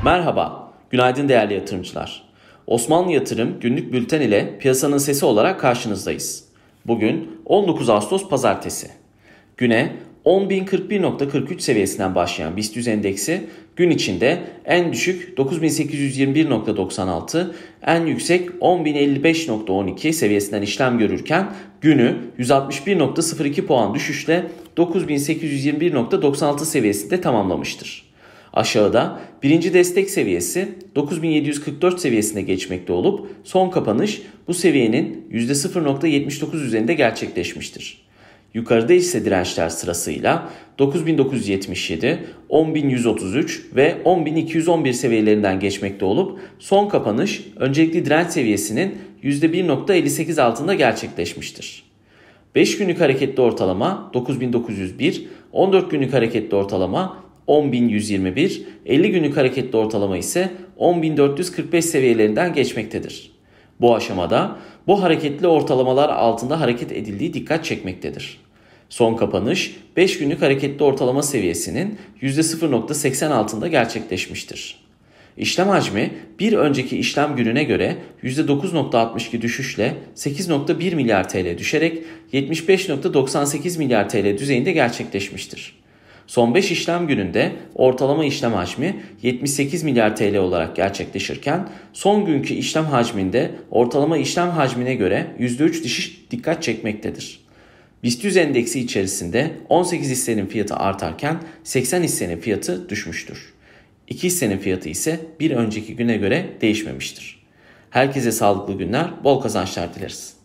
Merhaba, günaydın değerli yatırımcılar. Osmanlı Yatırım günlük bülten ile piyasanın sesi olarak karşınızdayız. Bugün 19 Ağustos Pazartesi. Güne 10.041.43 seviyesinden başlayan BIST endeksi gün içinde en düşük 9.821.96, en yüksek 10.055.12 seviyesinden işlem görürken günü 161.02 puan düşüşle 9.821.96 seviyesinde tamamlamıştır. Aşağıda birinci destek seviyesi 9744 seviyesine geçmekte olup son kapanış bu seviyenin %0.79 üzerinde gerçekleşmiştir. Yukarıda ise dirençler sırasıyla 9977, 10133 ve 10211 seviyelerinden geçmekte olup son kapanış öncelikli direnç seviyesinin %1.58 altında gerçekleşmiştir. 5 günlük hareketli ortalama 9901, 14 günlük hareketli ortalama 10.121, 50 günlük hareketli ortalama ise 10.445 seviyelerinden geçmektedir. Bu aşamada bu hareketli ortalamalar altında hareket edildiği dikkat çekmektedir. Son kapanış 5 günlük hareketli ortalama seviyesinin %0.80 altında gerçekleşmiştir. İşlem hacmi bir önceki işlem gününe göre %9.62 düşüşle 8.1 milyar TL düşerek 75.98 milyar TL düzeyinde gerçekleşmiştir. Son 5 işlem gününde ortalama işlem hacmi 78 milyar TL olarak gerçekleşirken son günkü işlem hacminde ortalama işlem hacmine göre %3 düşüş dikkat çekmektedir. BIST 100 endeksi içerisinde 18 hissenin fiyatı artarken 80 hissenin fiyatı düşmüştür. 2 hissenin fiyatı ise bir önceki güne göre değişmemiştir. Herkese sağlıklı günler, bol kazançlar dileriz.